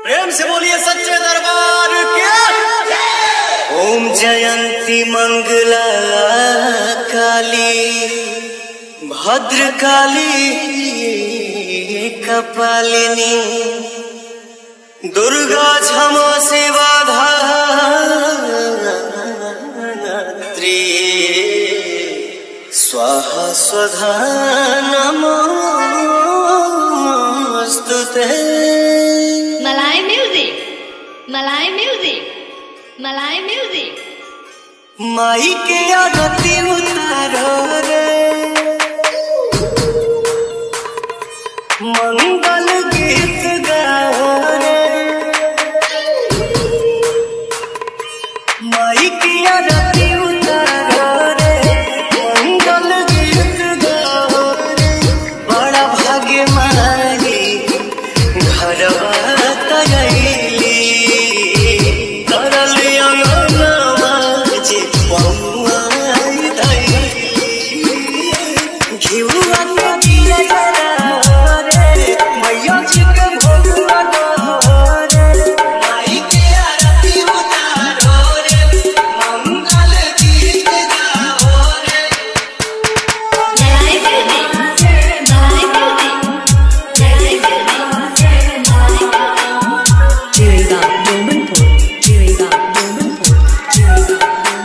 प्रेम से बोलिए सच्चे दरबार के। ओम जयंती मंगला काली भद्र काली कपालिनी दुर्गा क्षमा शिवा धात्री स्वाहा स्वधा नमोस्तुते। Malay music, Malay music, Malay music. माई के आरती उतारो रे मंगल गीत गाओ रे। माई की आरती उतारो रे मंगल गीत गाओ रे। बड़ा भाग्य माई घरवा तगैली करल अंगनवा जे पौआई धैली। घिउआ के दिया जरा रे मैया जी के भोगवा दो रे। माई के आरती उतारो रे मंगल गीत गाओ रे। Malay music, Malay music, Malay music, Jireega Domanpur, Jireega Domanpur, Jireega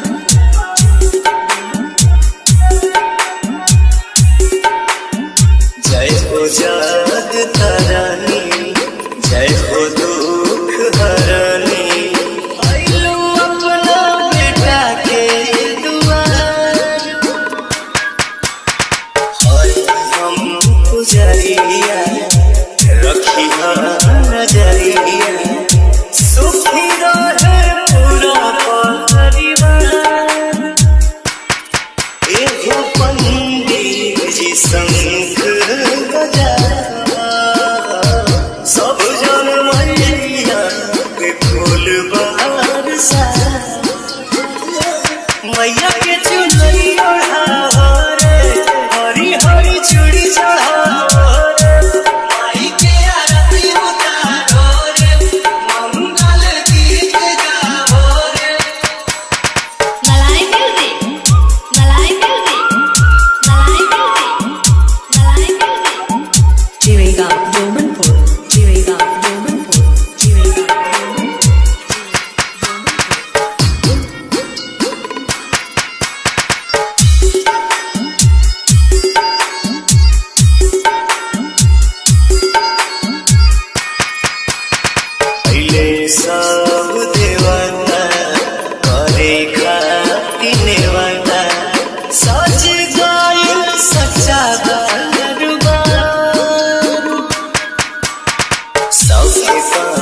जय हो जग तारानी जय हो दुख हरानी आइलू अपना बेटा के दुआर। हाय हम पुजरिया रखी नजरिया सुखी रहे पूरा परिवार। एगो पंडित जी शंख बजावा सब जन मैया के फूल बरसा। मैया के चुनरी ओढ़ाओ रे हरी हरी चूड़ी चढ़ाओ रे। माई के आरती उतारो रे मंगल गीत गाओ रे। Malay music, Malay music, Malay music, Malay music. Jireega Domanpur, Jireega Domanpur, Jireega पहले सब देवता करे खाती नेवता सच गायल सच्चा दरबार। सबके